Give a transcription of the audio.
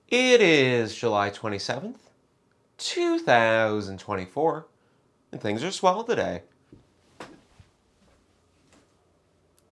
It is July 27th, 2024, and things are swell today.